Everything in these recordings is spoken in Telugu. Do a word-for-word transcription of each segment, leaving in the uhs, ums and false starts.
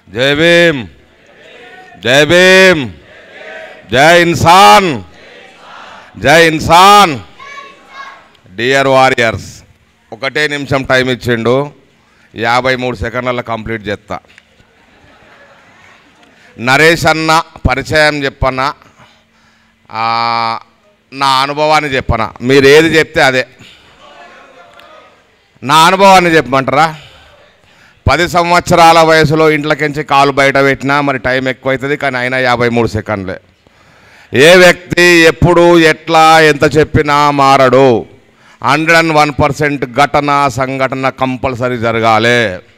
జై భీమ్, జై భీమ్, జై ఇన్సాన్, జై ఇన్సాన్. డియర్ వారియర్స్, ఒకటే నిమిషం టైం ఇచ్చిండు, యాభై మూడు సెకండ్లలో కంప్లీట్ చేస్తా. నరేష్ అన్న పరిచయం చెప్పన్నా, నా అనుభవాన్ని చెప్పనా, మీరు ఏది చెప్తే అదే. నా అనుభవాన్ని చెప్పమంటారా? పది సంవత్సరాల వయసులో ఇంట్లోకించి కాలు బయట పెట్టినా మరి టైం ఎక్కువవుతుంది, కానీ అయినా యాభై మూడు సెకండ్లే. ఏ వ్యక్తి ఎప్పుడు ఎట్లా ఎంత చెప్పినా మారడు. హండ్రెడ్ అండ్ వన్ పర్సెంట్ ఘటన సంఘటన కంపల్సరీ జరగాలి.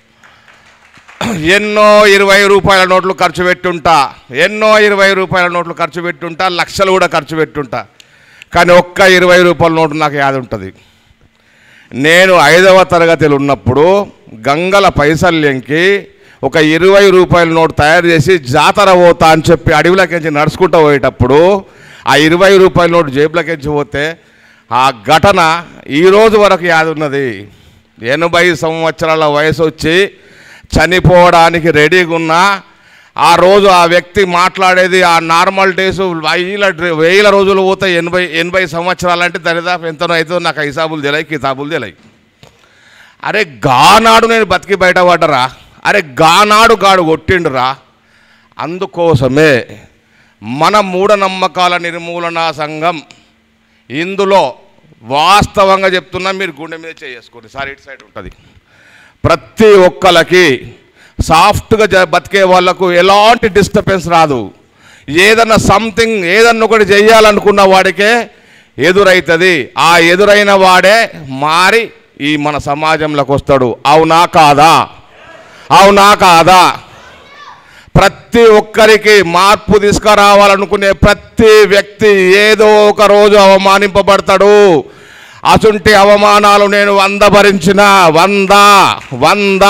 ఎన్నో ఇరవై రూపాయల నోట్లు ఖర్చు పెట్టుంటా, ఎన్నో ఇరవై రూపాయల నోట్లు ఖర్చు పెట్టుంటా, లక్షలు కూడా ఖర్చు పెట్టుంటా, కానీ ఒక్క ఇరవై రూపాయల నోటు నాకు యాద ఉంటుంది. నేను ఐదవ తరగతిలో ఉన్నప్పుడు గంగల పైసల్యంకి ఒక ఇరవై రూపాయల నోటు తయారు చేసి జాతర పోతా అని చెప్పి అడవిలోకించి నడుచుకుంటూ పోయేటప్పుడు ఆ ఇరవై రూపాయల నోటు జేబులోకించి పోతే ఆ ఘటన ఈరోజు వరకు యాద ఉన్నది. ఎనభై సంవత్సరాల వయసు వచ్చి చనిపోవడానికి రెడీగా ఉన్నా ఆ రోజు ఆ వ్యక్తి మాట్లాడేది ఆ నార్మల్ డేస్ వేల వేల రోజులు పోతే ఎనభై ఎనభై సంవత్సరాలు అంటే దరిదాపు ఎంతనో అవుతుందో నాకు హిసాబులు తెలియదు, కితాబులు తెలియదు. అరే గానాడు నేను బతికి బయటపడ్డరా, అరే గానాడు గాడు కొట్టిండురా. అందుకోసమే మన మూఢనమ్మకాల నిర్మూలన సంఘం ఇందులో వాస్తవంగా చెప్తున్నా, మీరు గుండె మీద చేసుకోండి సార్, ఇటు సైడ్ ఉంటుంది. ప్రతి ఒక్కరికి సాఫ్ట్గా జ బతికే వాళ్ళకు ఎలాంటి డిస్టర్బెన్స్ రాదు. ఏదన్నా సంథింగ్ ఏదన్నా ఒకటి చెయ్యాలనుకున్న వాడికే ఎదురైతుంది. ఆ ఎదురైన వాడే మారి ఈ మన సమాజంలోకి వస్తాడు. అవునా కాదా? అవునా కాదా? ప్రతి ఒక్కరికి మార్పు తీసుకురావాలనుకునే ప్రతి వ్యక్తి ఏదో ఒక రోజు అవమానింపబడతాడు. అసుంటి అవమానాలు నేను వంద భరించిన, వంద వంద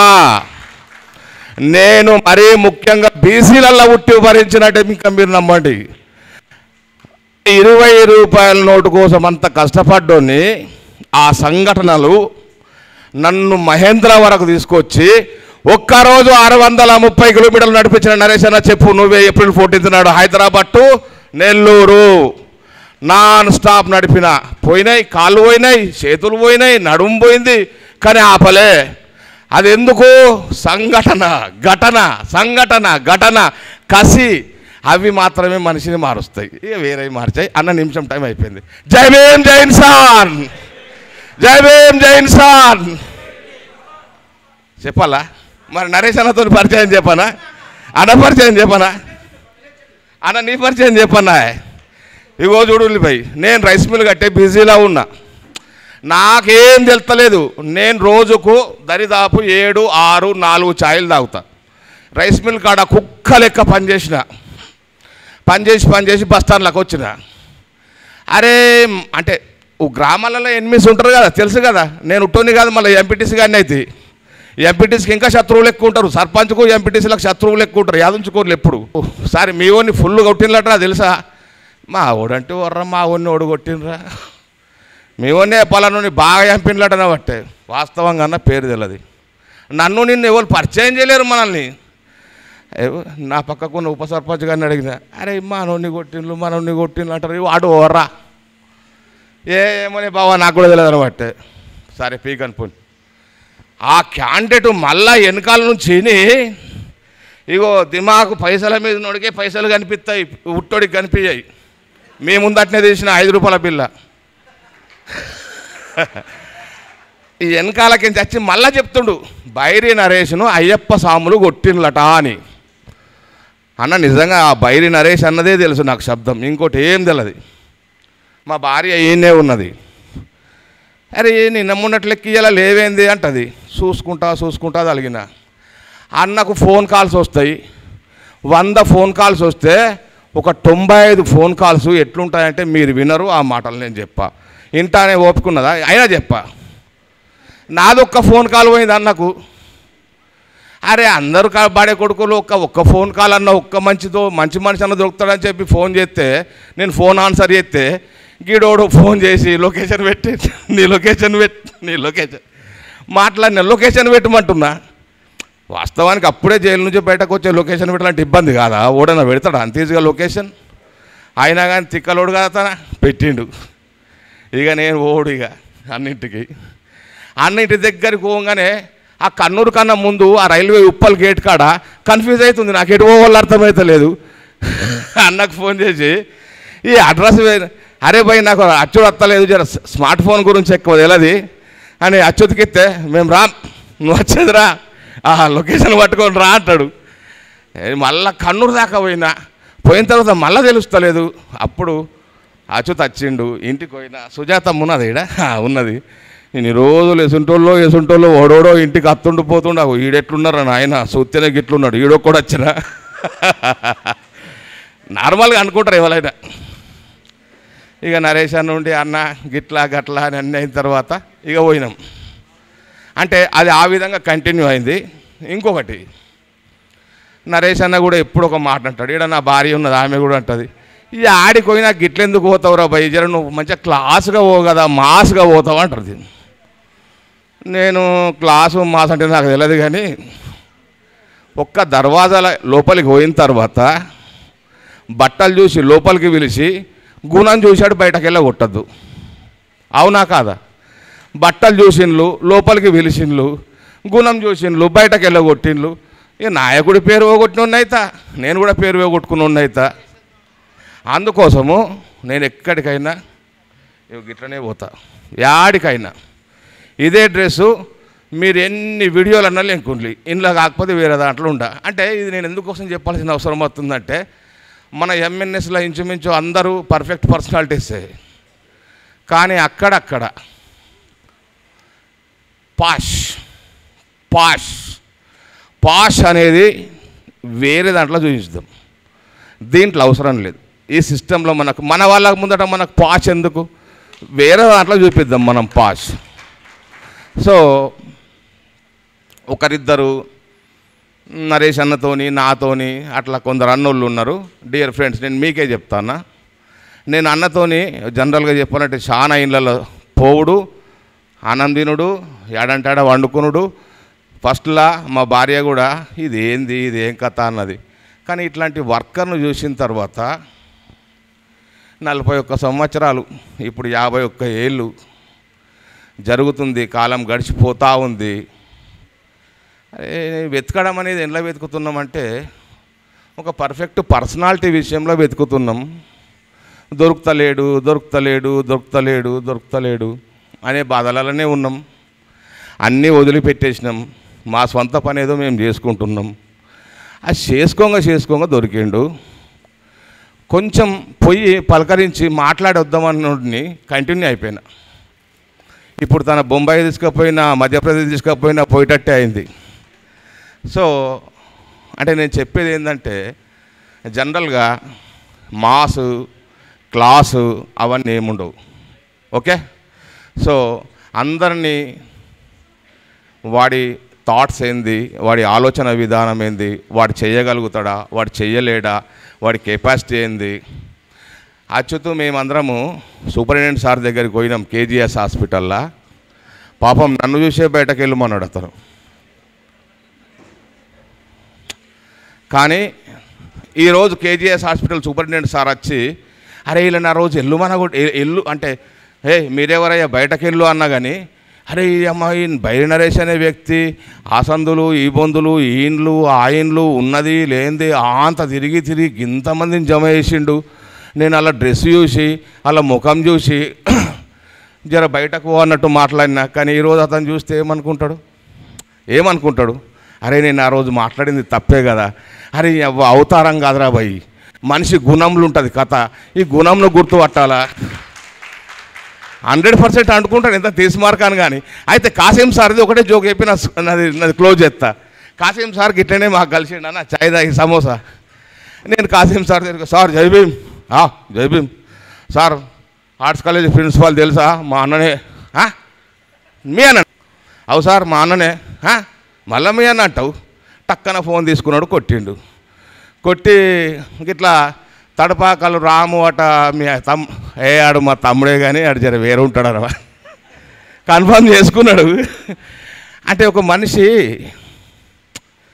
నేను మరీ ముఖ్యంగా బీసీలలో ఉట్టి భరించినట్టే ఇంకా మీరు నమ్మండి. ఇరవై రూపాయల నోటు కోసం అంత కష్టపడ్డోని ఆ సంఘటనలు నన్ను మహేంద్ర వరకు తీసుకొచ్చి ఒక్కరోజు ఆరు వందల ముప్పై కిలోమీటర్లు నడిపించిన నరేష్ అన్న చెప్పు నువ్వే. ఏప్రిల్ ఫోర్టీన్త్ నాడు Hyderabad to Nellore non stop నడిపిన. పోయినాయి, కాళ్ళు పోయినాయి, చేతులు పోయినాయి, నడుము పోయింది, కానీ ఆపలే. అది ఎందుకు? సంఘటన, ఘటన, సంఘటన, ఘటన, కసి, అవి మాత్రమే మనిషిని మారుస్తాయి, ఇక వేరే మార్చాయి. అన్న నిమిషం టైం అయిపోయింది. జై భీమ్, జై ఇన్సాన్, జై భీమ్, జై ఇన్సాన్. చెప్పాలా మరి? నరేష్ అన్నతో పరిచయం చెప్పనా? అన్న పరిచయం చెప్పనా? అన్న నీ పరిచయం చెప్పన్నా? ఇగో చూడు భాయ్, నేను రైస్ మిల్ కట్టే బిజీలో ఉన్నా, నాకేం తెలుస్తలేదు. నేను రోజుకు దరిదాపు ఏడు ఆరు నాలుగు ఛాయలు తాగుతా. రైస్ మిల్ కాడ కుక్క లెక్క పనిచేసిన, పనిచేసి పనిచేసి బస్ స్టాండ్లోకి వచ్చిన. అరే అంటే గ్రామాలలో ఎనిమిస్ ఉంటారు కదా, తెలుసు కదా. నేను ఉట్టోని కాదు, మళ్ళీ ఎంపీటీసీ కానీ అయితే ఎంపీటీసీకి ఇంకా శత్రువులు ఎక్కువ ఉంటారు. సర్పంచ్కు ఎంపీటీసీలకు శత్రువులు ఎక్కువ ఉంటారు, యాదించుకోరు ఎప్పుడు. సరే మీ ఓడిని ఫుల్ కొట్టినట్రా తెలుసా? మా ఓడంటే వర్రా, మా ఓడిని ఓడి కొట్టినరా, మీ ఓడినే పలాను బాగా ఎంపినలటన బట్టే. వాస్తవంగా అన్న పేరు తెలియదు. నన్ను నిన్ను ఎవరు పరిచయం చేయలేరు మనల్ని. నా పక్కకున్న ఉప సర్పంచ్ గారిని అడిగిన, అరే మా నోడిని కొట్టిండ్రు, మా నోడిని కొట్టిండ్రు అంటారు. వాడు ఓర్రా, ఏమోనే బావా నాకు కూడా తెలియదు అనబట్టే. సరే పీక్ అనుకోండి. ఆ క్యాండిడేట్ మళ్ళా వెనకాల నుంచి ఇగో దిమాకు పైసల మీద నోడికే పైసలు కనిపిస్తాయి, ఉట్టోడికి కనిపించాయి. మీ ముందటనే తీసిన ఐదు రూపాయల బిల్ల ఈ వెనకాలకి చచ్చి మళ్ళా చెప్తుండు, బైరి నరేష్ను అయ్యప్ప సాములు కొట్టినలట అని. అన్న నిజంగా ఆ బైరి నరేష్ అన్నదే తెలుసు నాకు శబ్దం, ఇంకోటి ఏం తెలియదు. మా భార్య ఈయనే ఉన్నది. అరే నిన్న మొన్నట్లెక్కి ఇలా లేవేంది అంటది. చూసుకుంటా చూసుకుంటా తలిగిన. అన్నకు ఫోన్ కాల్స్ వస్తాయి. వంద ఫోన్ కాల్స్ వస్తే ఒక తొంభై ఐదు ఫోన్ కాల్స్ ఎట్లుంటాయంటే మీరు వినరు ఆ మాటలు నేను చెప్పా. ఇంటానే ఓపుకున్నదా అయినా చెప్పా. నాదొక్క ఫోన్ కాల్ పోయింది అన్నకు. అరే అందరూ బాడే కొడుకులు ఒక్క ఒక్క ఫోన్ కాల్ అన్న ఒక్క మంచితో మంచి మనిషి అన్న దొరుకుతాడని చెప్పి ఫోన్ చేస్తే నేను ఫోన్ ఆన్సర్ చేస్తే గీడోడు ఫోన్ చేసి లొకేషన్ పెట్టి నీ లొకేషన్ పెట్టి నీ లొకేషన్ మాట్లాడిన లొకేషన్ పెట్టమంటున్నా. వాస్తవానికి అప్పుడే జైలు నుంచి బయటకు వచ్చే లొకేషన్ పెట్టాలంటే ఇబ్బంది కాదా? ఓడన్నా పెడతాడు అంత ఈజీగా లొకేషన్? అయినా కానీ తిక్కలోడు కదా తన పెట్టిండు. ఇక నేను ఓడు ఇక అన్నింటికి అన్నింటి దగ్గరికి పోగానే ఆ కన్నూరు కన్నా ముందు ఆ రైల్వే ఉప్పల్ గేట్ కాడ కన్ఫ్యూజ్ అవుతుంది, నాకు ఎటు పోవాలో అర్థమవుతలేదు. అన్నకు ఫోన్ చేసి ఈ అడ్రస్ అరే భయ్ నాకు అచ్చుడు వస్తలేదు, జర స్మార్ట్ ఫోన్ గురించి ఎక్కువ తెలియదు అని అచ్చుతికిస్తే మేము రా, నువ్వు వచ్చేదిరా, ఆ లొకేషన్ పట్టుకొని రా అంటాడు. మళ్ళా కన్నూరు దాకా పోయినా, పోయిన తర్వాత మళ్ళీ తెలుస్తలేదు. అప్పుడు అచ్యుత్ వచ్చిండు, ఇంటికి పోయినా సుజాతమ్మ ఉన్నది ఈడ ఉన్నది. నేను ఈ రోజులు ఎసుంటోళ్ళు ఎసుంటోళ్ళు ఓడోడో ఇంటికి అత్తుండు పోతుండ, ఈడెట్లున్నారా నాయన సూత్యనే గిట్లున్నాడు, ఈడో కూడా వచ్చినా నార్మల్గా అనుకుంటారు ఎవరైనా. ఇక నరేష్ అన్న నుండి అన్న గిట్లా గట్లా అని అన్నీ అయిన తర్వాత ఇక పోయినాం. అంటే అది ఆ విధంగా కంటిన్యూ అయింది. ఇంకొకటి నరేష్ అన్న కూడా ఎప్పుడు ఒక మాట అంటాడు, ఈడ నా భార్య ఉన్నది ఆమె కూడా అంటుంది, ఇది ఆడికి పోయినా గిట్లెందుకు పోతావురా భయ్, జర నువ్వు మంచిగా క్లాస్గా పోవు కదా, మాస్గా పోతావు అంటుంది. నేను క్లాసు మాస్ అంటే నాకు తెలియదు, కానీ ఒక్క దర్వాజాల లోపలికి పోయిన తర్వాత బట్టలు చూసి లోపలికి పిలిచి గుణం చూశాడు, బయటకు వెళ్ళ కొట్టద్దు. అవునా కాదా? బట్టలు చూసిండ్లు, లోపలికి పిలిచిండ్లు, గుణం చూసిండ్లు, బయటకు వెళ్ళ కొట్టిండ్లు. ఇక నాయకుడి పేరు పోగొట్టినోన్నైతా, నేను కూడా పేరు పోగొట్టుకున్నోన్నైతా. అందుకోసము నేను ఎక్కడికైనా గిట్లనే పోతా, యాడికైనా ఇదే డ్రెస్సు. మీరు ఎన్ని వీడియోలు అన్నా లేకుండ్లి, ఇంట్లో కాకపోతే వేరే దాంట్లో ఉండ. అంటే ఇది నేను ఎందుకోసం చెప్పాల్సిన అవసరం అవుతుందంటే, మన ఎంఎన్ఎస్లో ఇంచుమించు అందరూ పర్ఫెక్ట్ పర్సనాలిటీసే, కానీ అక్కడక్కడ పాష్ పాష్ పాష్ అనేది వేరే దాంట్లో చూపిస్తాం, దీంట్లో అవసరం లేదు. ఈ సిస్టంలో మనకు మన వాళ్ళకు ముందట మనకు పాష్ ఎందుకు, వేరే దాంట్లో చూపిద్దాం మనం పాష్. సో ఒకరిద్దరు నరేష్ అన్నతోని నాతోని అట్లా కొందరు అన్నోళ్ళు ఉన్నారు, డియర్ ఫ్రెండ్స్. నేను మీకే చెప్తానా, నేను అన్నతోని జనరల్గా చెప్పాలంటే చాలా ఇళ్ళలో పోవుడు, ఆనందినుడు, ఏడంటాడ వండుకునుడు. ఫస్ట్లా మా భార్య కూడా ఇది ఏంది ఇది ఏం కథ అన్నది. కానీ ఇట్లాంటి వర్కర్ను చూసిన తర్వాత నలభై ఒక్క సంవత్సరాలు, ఇప్పుడు యాభై ఒక్క ఏళ్ళు జరుగుతుంది, కాలం గడిచిపోతూ ఉంది. అరే వెతకడం అనేది ఎలా వెతుకుతున్నామంటే, ఒక పర్ఫెక్ట్ పర్సనాలిటీ విషయంలో వెతుకుతున్నాం. దొరుకుతలేడు దొరుకుతలేడు దొరుకుతలేడు దొరుకుతలేడు అనే బాధలనే ఉన్నాం. అన్నీ వదిలిపెట్టేసినాం, మా సొంత పని ఏదో మేము చేసుకుంటున్నాం. అది చేసుకోంగా చేసుకోంగా దొరికిండు. కొంచెం పోయి పలకరించి మాట్లాడొద్దామన్నోడిని కంటిన్యూ అయిపోయినా. ఇప్పుడు తన బొంబాయి తీసుకుపోయినా మధ్యప్రదేశ్ తీసుకుపోయినా పోయేటట్టే అయింది. సో అంటే నేను చెప్పేది ఏంటంటే, జనరల్గా మాసు క్లాసు అవన్నీ ఏముండవు. ఓకే, సో అందరినీ వాడి థాట్స్ ఏంది, వాడి ఆలోచన విధానం ఏంది, వాడు చేయగలుగుతాడా, వాడు చేయలేడా, వాడి కెపాసిటీ ఏంది. అచ్యుతు మేమందరము సూపరింటెండెంట్ సార్ దగ్గరికి పోయినాం కేజీఎస్ హాస్పిటల్లో. పాపం నన్ను చూసే బయటకు వెళ్ళమన్నాడు అతను. కానీ ఈరోజు కేజీఎస్ హాస్పిటల్ సూపరింటెండెంట్ సార్ వచ్చి, అరే ఇలా నా రోజు ఎల్లు మన ఎల్లు అంటే, ఏ మీరెవరయ్యా బయటకు వెళ్ళు అన్నా కానీ, అరే ఈ అమ్మాయి బైరి నరేష్ అనే వ్యక్తి ఆ సందులు ఈ బొందులు ఈ ఇండ్లు ఆ ఇండ్లు ఉన్నది లేనిది అంత తిరిగి తిరిగి ఇంతమందిని జమ చేసిండు. నేను అలా డ్రెస్ చూసి అలా ముఖం చూసి జర బయటకు అన్నట్టు మాట్లాడినా. కానీ ఈరోజు అతను చూస్తే ఏమనుకుంటాడు ఏమనుకుంటాడు అరే నేను ఆ రోజు మాట్లాడింది తప్పే కదా, అరే అవతారం కాదురా భయ్, మనిషి గుణంలో ఉంటుంది కథ, ఈ గుణంలో గుర్తుపట్టాలా. హండ్రెడ్ పర్సెంట్ అనుకుంటాను, ఎంత తీసిమార్కాను. కానీ అయితే కాసిం సార్ది ఒకటే జోక్ చెప్పి నా నాది నాది క్లోజ్ చేస్తా. కాసిం సార్కి ఇట్లనే మాకు కలిసిండు అన్న చాయ్ తాగి సమోసా. నేను కాసిం సార్ దగ్గర, sir Jai Bhim, Jai Bhim sir, arts college principal తెలుసా, మా అన్ననే. మీ అన్న? అవు సార్ మా అన్ననే. మళ్ళీ మీ అన్న అంటావు. టక్కన ఫోన్ తీసుకున్నాడు, కొట్టిండు. కొట్టి గిట్లా తడపాకలు రాము అట మీ తమ్ ఏ ఆడు మా తమ్ముడే కానీ ఆడు జర వేరే ఉంటాడు అన్న కన్ఫర్మ్ చేసుకున్నాడు. అంటే ఒక మనిషి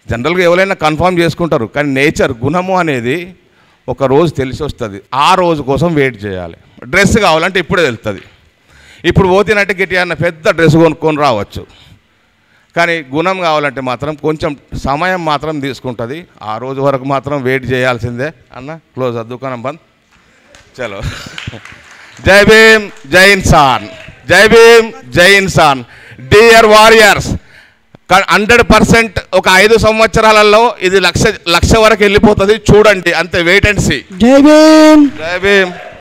జనరల్గా ఎవరైనా కన్ఫర్మ్ చేసుకుంటారు, కానీ నేచర్ గుణము అనేది ఒక రోజు తెలిసి వస్తుంది. ఆ రోజు కోసం వెయిట్ చేయాలి. డ్రెస్ కావాలంటే ఇప్పుడే తెలుస్తుంది. ఇప్పుడు పోతినట్టు గిట్టి అన్న పెద్ద డ్రెస్ కొనుక్కొని రావచ్చు, కానీ గుణం కావాలంటే మాత్రం కొంచెం సమయం మాత్రం తీసుకుంటుంది. ఆ రోజు వరకు మాత్రం వెయిట్ చేయాల్సిందే. అన్న క్లోజ్ ఆ దుకాణం బంద్. చలో. జై భీమ్, జై ఇన్సాన్. జై భీమ్, జై ఇన్సాన్. డియర్ వారియర్స్, హండ్రెడ్ పర్సెంట్ ఒక ఐదు సంవత్సరాలలో ఇది లక్ష లక్ష వరకు వెళ్ళిపోతుంది. చూడండి, అంతే. Wait and see. జై భీమ్, జై భీమ్.